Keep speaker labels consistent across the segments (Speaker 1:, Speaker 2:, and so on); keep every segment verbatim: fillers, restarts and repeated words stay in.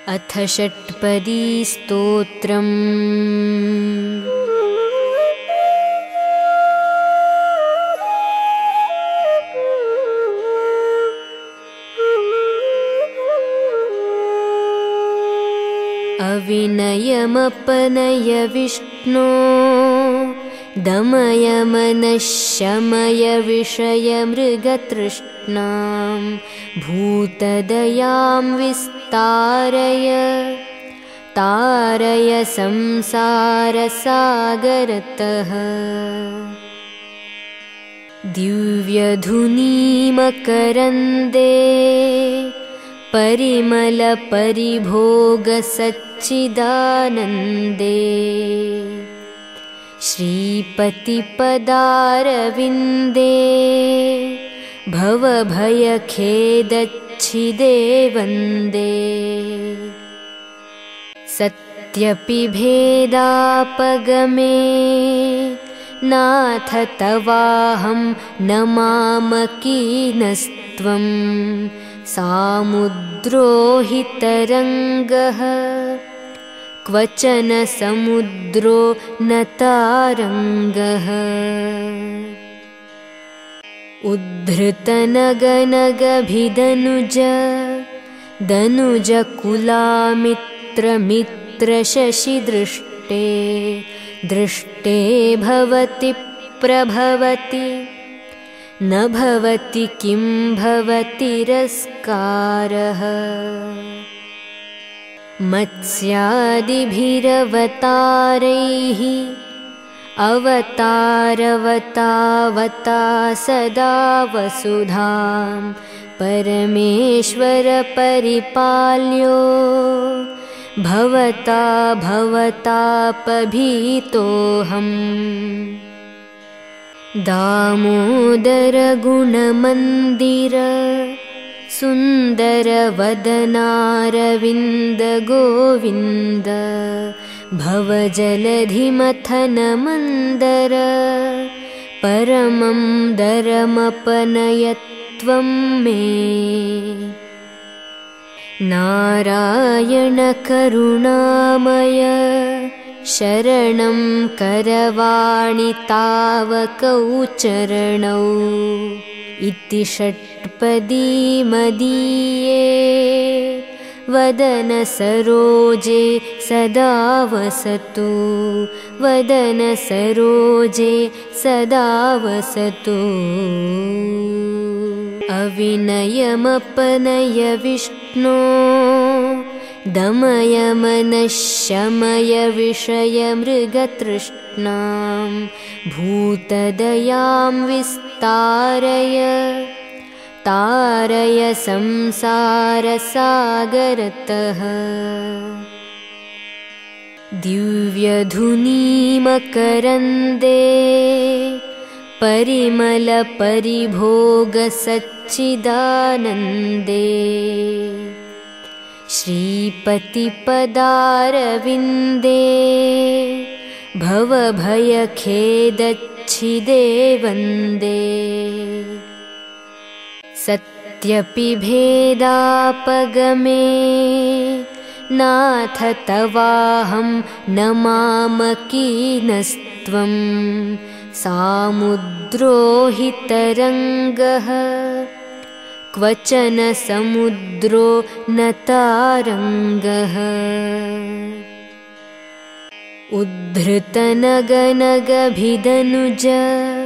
Speaker 1: अथ षट्पदी स्तोत्रम्। अविनयमपनय विष्णो दमय मनः शमय विषयमृगतृष्णां भूतदयां विस्तारय तारय संसारसागरतः। दिव्यधुनीमकरन्दे परिमलपरिभोगसच्चिदानन्दे श्रीपतिपदारविन्दे भवभयखेदच्छिदे वन्दे। सत्यपि भेदापगमे नाथ तवाहं न मामकीनस्त्वं सामुद्रो हि तरङ्गः क्वचन समुद्रो न तारङ्गः। उद्धृतनगनगभिदनुज दनुजकुलामित्रमित्रशशिदृष्टे दृष्टे भवति प्रभवति न भवति किं भवति तिरस्कारः। मत्स्यादिभिरवतारैः अवतारवतावता सदा वसुधां परमेश्वर परिपाल्यो भवता भवतापभीतोऽहम्। दामोदर गुणमन्दिर सुन्दरवदनारविन्द गोविन्द भवजलधिमथनमन्दर परमं दरमपनयत्वं मे। नारायण करुणामय शरणं करवाणि तावकौ चरणौ इति षट्पदी मदीये वदन सरोजे सदा वसतु वदन सरोजे सदा वसतु। अविनयमपनय विष्णो दमय मनः शमय विषयमृगतृष्णां भूतदयां विस्तारय तारय संसारसागरतः। दिव्यधुनीमकरन्दे परिमलपरिभोगसच्चिदानन्दे श्रीपतिपदारविन्दे भवभयखेदच्छिदे वन्दे। सत्यपि भेदापगमे नाथ तवाहं न मामकीनस्त्वं सामुद्रो हि तरङ्गः क्वचन समुद्रो न तारङ्गः। उद्धृतनगनगभिदनुज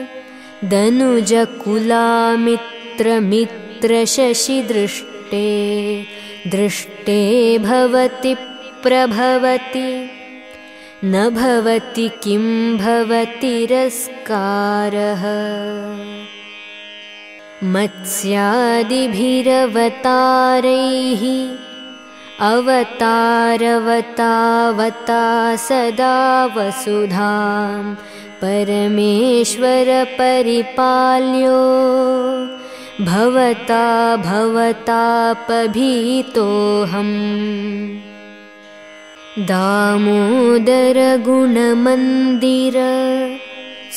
Speaker 1: दनुजकुलामित्रमित्रशशिदृष्टे दृष्टे भवति प्रभवति न भवति किं भवति तिरस्कारः। मत्स्यादिभिरवतारैः अवतारवतावता सदा वसुधां परमेश्वर परिपाल्यो भवता भवतापभीतोऽहम्। दामोदर गुणमन्दिर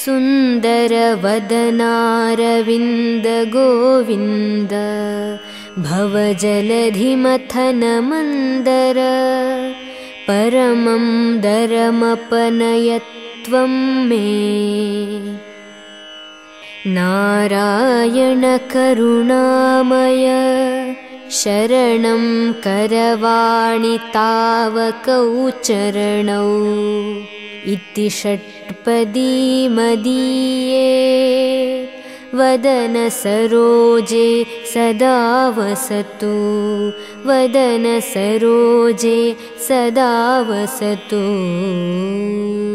Speaker 1: सुन्दरवदनारविन्द गोविन्द भवजलधिमथनमन्दर परमं दरमपनयत्वं मे नारायण करुणामय शरणं करवाणि तावकौ चरणौ इति षट्पदी मदीये वदन सरोजे सदा वसतु वदन सरोजे सदा वसतु।